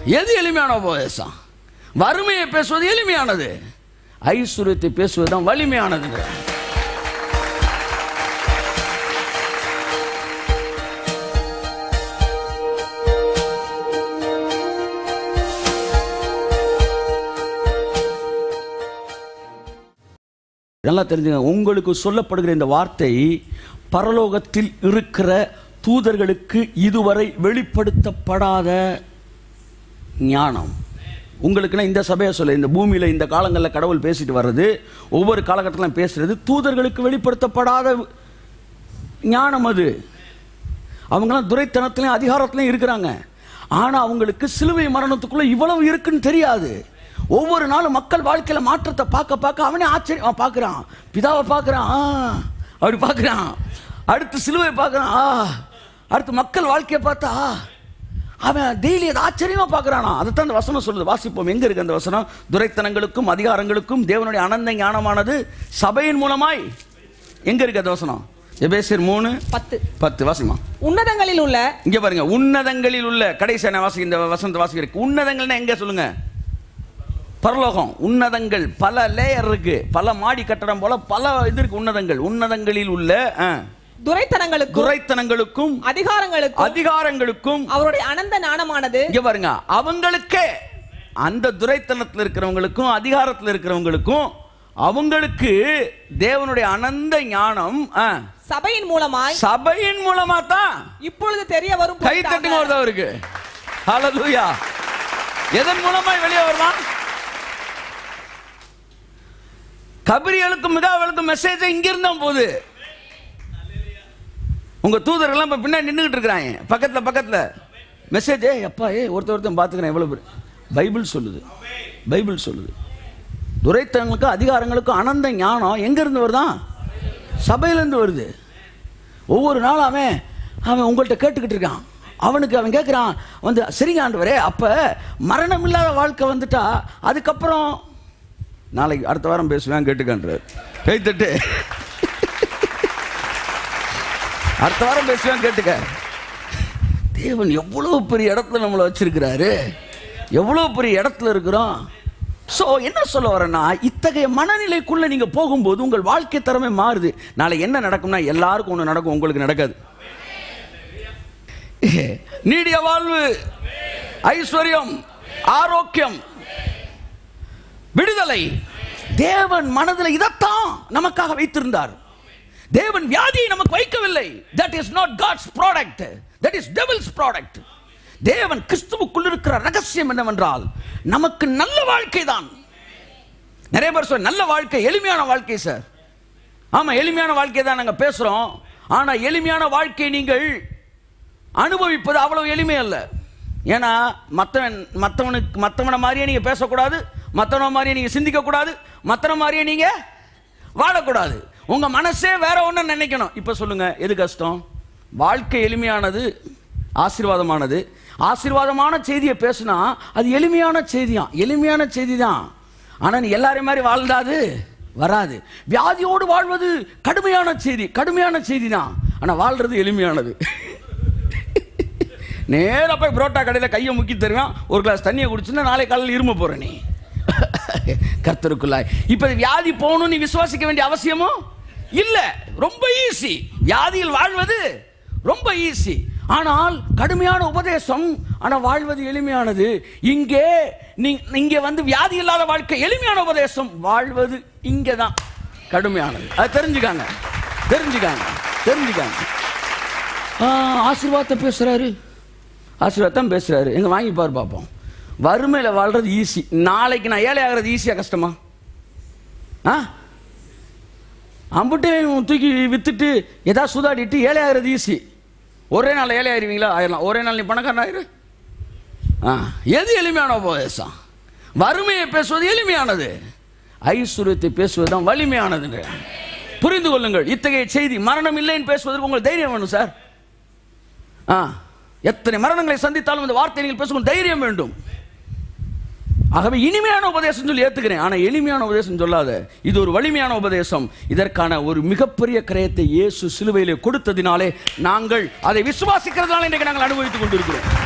எது எளிமையான உபதேசம்? வறுமையை பேசுவது எளிமையானது, ஐஸ்வர்யத்தை பேசுவதுதான் வலிமையானது. நல்லா தெரிஞ்சுங்க, உங்களுக்கு சொல்லப்படுகிற இந்த வார்த்தை பரலோகத்தில் இருக்கிற தூதர்களுக்கு இதுவரை வெளிப்படுத்தப்படாத ஞானம். உங்களுக்குன்னா இந்த சபையை சொல்ல, இந்த பூமியில் இந்த காலங்களில் கடவுள் பேசிட்டு வர்றது, ஒவ்வொரு காலகட்டத்திலும் பேசுறது தூதர்களுக்கு வெளிப்படுத்தப்படாத ஞானம். அது அவங்களாம் துரைத்தனத்திலையும் அதிகாரத்திலையும் இருக்கிறாங்க. ஆனால் அவங்களுக்கு சிலுவை மரணத்துக்குள்ள இவ்வளவு இருக்குன்னு தெரியாது. ஒவ்வொரு நாளும் மக்கள் வாழ்க்கையில மாற்றத்தை பார்க்க பார்க்க அவனே ஆச்சரியம் பார்க்குறான். பிதாவை பார்க்குறான், அப்படி பார்க்குறான். அடுத்து சிலுவை பார்க்குறான், அடுத்து மக்கள் வாழ்க்கையை பார்த்தா அவன் டெய்லி அதை ஆச்சரியமா பார்க்குறானா. அதைத்தான் அந்த வசனம் சொல்லுது. வாசிப்போம், எங்க இருக்கு அந்த வசனம்? துரைத்தனங்களுக்கும் அதிகாரங்களுக்கும் தேவனுடைய அனந்த ஞானமானது சபையின் மூலமாய். எங்க இருக்கு அந்த வசனம்? எபேசியர் 3:10 வாசிமா. உன்னதங்களில் உள்ள, இங்க பாருங்க, உன்னதங்களில் உள்ள. கடைசியான வாசி, இந்த வசனத்தை வாசிக்கிறேன். உன்னதங்கள்னா எங்க சொல்லுங்க? பரலோகம். உன்னதங்கள் பல லேயர் இருக்கு, பல மாடி கட்டடம் போல பல இது இருக்கு. உன்னதங்கள், உன்னதங்களில் உள்ள துரைத்தனங்களுக்கும் அதிகாரங்களுக்கும் அவருடைய அனந்த ஞானமானது. இங்க பாருங்க, அவங்களுக்கே, அந்த துரைத்தனத்தில் இருக்கிறவங்களுக்கும் அதிகாரத்தில் இருக்கிறவங்களுக்கும் அவங்களுக்கு தேவனுடைய அனந்த ஞானம் சபையின் மூலமா தான் இப்பொழுது தெரிய வரும். கை தட்டுங்க ஒருத்தவருக்கு. ஹல்லேலூயா. எதன் மூலமாய் வெளியே வருவான்? கபிரியலுக்கும் மிகாவேலுக்கும் மெசேஜ் இங்க இருந்தா போது. உங்க தூதர்கள்லாம் இப்ப பின்னாடி நின்றுட்டு இருக்கிறாங்க, பக்கத்துல மெசேஜ். அப்பா ஒருத்தன் பாத்துக்கிறேன். எவ்வளவு பைபிள் சொல்லுது. துரைத்தனங்களுக்கும் அதிகாரங்களுக்கும் அனந்த ஞானம் எங்க இருந்து வருதான்? சபையிலிருந்து வருது. ஒவ்வொரு நாளும் அவன் உங்கள்கிட்ட கேட்டுக்கிட்டு இருக்கான். அவனுக்கு அவன் கேட்கிறான் வந்து, சரிங்க ஆண்டவரே, அப்ப மரணம் இல்லாத வாழ்க்கை வந்துட்டா அதுக்கப்புறம் நாளைக்கு அடுத்த வாரம் பேசுவேன் கேட்டுக்கான்றார். கைத்தட்டு. அடுத்த வாரம் பேசுவேன் கேட்டுக்க. தேவன் எவ்வளவு பெரிய இடத்துல நம்மளை வச்சிருக்கிறாரு, எவ்வளவு பெரிய இடத்துல இருக்கிறோம். சோ என்ன சொல்ல வரேன்னா, இத்தகைய மனநிலைக்குள்ள நீங்க போகும்போது உங்கள் வாழ்க்கை தரமே மாறுது. நாளை என்ன நடக்கும்னா, எல்லாருக்கும் ஒண்ணு நடக்கும், உங்களுக்கு நடக்காது. நீடிய வாழ்வு, ஐஸ்வர்யம், ஆரோக்கியம், விடுதலை. தேவன் மனதில் இதைத்தான் நமக்காக வைத்திருந்தார். தேவன் வியாதியை நமக்கு வைக்கவில்லை. that is not God's product, that is devil's product. தேவன் கிறிஸ்துவுக்குள் இருக்கிற ரகசியம் என்னவென்றால், நமக்கு நல்ல வாழ்க்கை தான். நிறைய பேர் சொல்ல, நல்ல வாழ்க்கை எளிமையான வாழ்க்கை சார். ஆமா, எளிமையான வாழ்க்கை தான் நாங்க பேசுறோம். ஆனா எளிமையான வாழ்க்கை நீங்கள் அனுபவிப்பது அவ்வளவு எளிமை அல்ல. ஏன்னா மற்றவனை மாதிரியே நீங்க பேசக்கூடாது, மற்றவனை மாதிரியே நீங்க சிந்திக்க கூடாது, மற்றவனை மாதிரியே நீங்க வாழக்கூடாது. உங்க மனசே வேற ஒண்ணு நினைக்கணும். இப்ப சொல்லுங்க, எது கஷ்டம்? வாழ்க்கை எளிமையானது, ஆசீர்வாதமானது. ஆசீர்வாதமான செய்தியை பேசினா அது எளிமையான செய்தி தான். ஆனா நீ எல்லாரையும் மாதிரி வாழ்ந்தாது வராது. வியாதியோடு வாழ்வது கடுமையான செய்தி தான். ஆனா வாழ்றது எளிமையானது. நேரா போய் புரோட்டா கடையில் கையை முக்கி தருவான், ஒரு கிளாஸ் தண்ணியை குடிச்சுன்னா நாளை காலையில் இரும போற நீ. கர்த்தருக்குள்ளாய் இப்ப வியாதி போகணும் நீ விசுவாசிக்க வேண்டிய அவசியமும் இல்ல. ரொம்ப ஈஸி. வியாதியில் வாழ்வது ரொம்ப ஈஸி. ஆனால் கடுமையான உபதேசம், ஆனா வாழ்வது எளிமையானது. இங்கே வந்து வியாதி இல்லாத வாழ்க்கை எளிமையான உபதேசம், வாழ்வது இங்கதான் கடுமையானது. அது தெரிஞ்சுக்காங்க. ஆசீர்வாதத்தை பேசுறாரு, ஆசீர்வாதம் பேசுறாரு. எங்க வாங்கி பாரு பார்ப்போம். வறுமையில வாழ்றது ஈஸி. நாளைக்கு நான் ஏழை ஆகிறது ஈஸியா கஷ்டமா? அம்புட்டையும் தூக்கி வித்துட்டு ஏதாவது சுதாடிட்டு ஏழை ஆகிறது ஈஸி. ஒரே நாள் ஏழை ஆயிருவீங்களா? ஆயிரலாம். ஒரே நாள் நீ பணக்காரன் ஆயிரு. எது எளிமையான உபதேசம்? வறுமையை பேசுவது எளிமையானது, ஐஸ்வர்யத்தை பேசுவதுதான் வலிமையானது. புரிந்து கொள்ளுங்கள். இத்தகைய செய்தி, மரணம் இல்லைன்னு பேசுவதற்கு உங்களுக்கு தைரியம் வேணும் சார். எத்தனை மரணங்களை சந்தித்தாலும் இந்த வார்த்தை நீங்கள் பேசும் தைரியம் வேண்டும். ஆகவே இனிமையான உபதேசம் சொல்லி ஏத்துக்கிறேன், ஆனா எளிமையான உபதேசம் சொல்லாத. இது ஒரு வலிமையான உபதேசம். இதற்கான ஒரு மிகப்பெரிய கிரயத்தை இயேசு சிலுவையிலே கொடுத்ததினாலே நாங்கள் அதை விசுவாசிக்கிறதுனால இன்றைக்கு நாங்கள் அனுபவித்துக் கொண்டிருக்கிறோம்.